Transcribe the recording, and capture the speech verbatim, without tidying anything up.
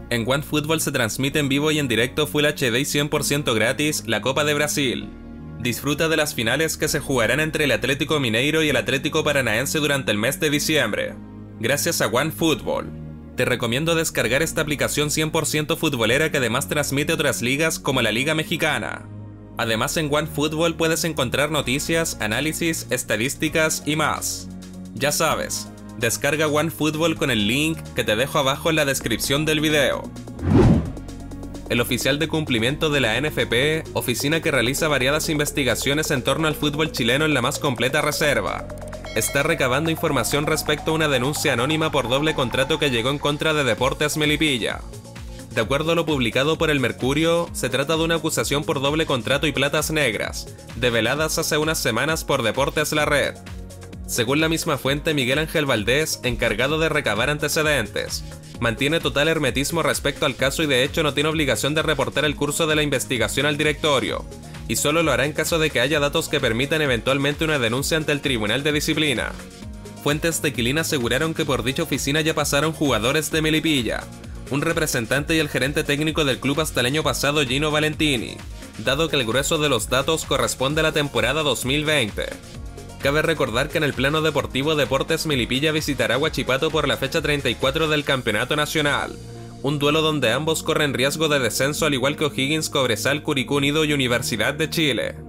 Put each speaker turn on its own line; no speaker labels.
En OneFootball se transmite en vivo y en directo Full H D y cien por ciento gratis la Copa de Brasil. Disfruta de las finales que se jugarán entre el Atlético Mineiro y el Atlético Paranaense durante el mes de diciembre, gracias a OneFootball. Te recomiendo descargar esta aplicación cien por ciento futbolera que además transmite otras ligas como la Liga Mexicana. Además, en OneFootball puedes encontrar noticias, análisis, estadísticas y más. Ya sabes, descarga OneFootball con el link que te dejo abajo en la descripción del video. El oficial de cumplimiento de la N F P, oficina que realiza variadas investigaciones en torno al fútbol chileno en la más completa reserva, está recabando información respecto a una denuncia anónima por doble contrato que llegó en contra de Deportes Melipilla. De acuerdo a lo publicado por el Mercurio, se trata de una acusación por doble contrato y platas negras, develadas hace unas semanas por Deportes La Red. Según la misma fuente, Miguel Ángel Valdés, encargado de recabar antecedentes, mantiene total hermetismo respecto al caso y de hecho no tiene obligación de reportar el curso de la investigación al directorio, y solo lo hará en caso de que haya datos que permitan eventualmente una denuncia ante el Tribunal de Disciplina. Fuentes de Quilín aseguraron que por dicha oficina ya pasaron jugadores de Melipilla, un representante y el gerente técnico del club hasta el año pasado, Gino Valentini, dado que el grueso de los datos corresponde a la temporada dos mil veinte. Cabe recordar que en el plano deportivo Deportes Melipilla visitará Huachipato por la fecha treinta y cuatro del Campeonato Nacional, un duelo donde ambos corren riesgo de descenso al igual que O'Higgins, Cobresal, Curicó Unido y Universidad de Chile.